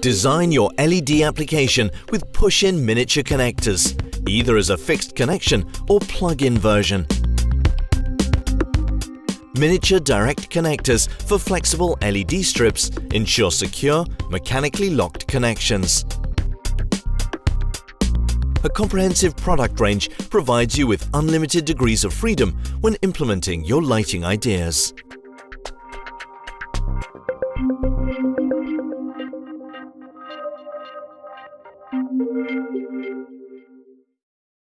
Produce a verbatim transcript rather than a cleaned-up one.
Design your L E D application with push-in miniature connectors, either as a fixed connection or plug-in version. Miniature direct connectors for flexible L E D strips ensure secure, mechanically locked connections. A comprehensive product range provides you with unlimited degrees of freedom when implementing your lighting ideas.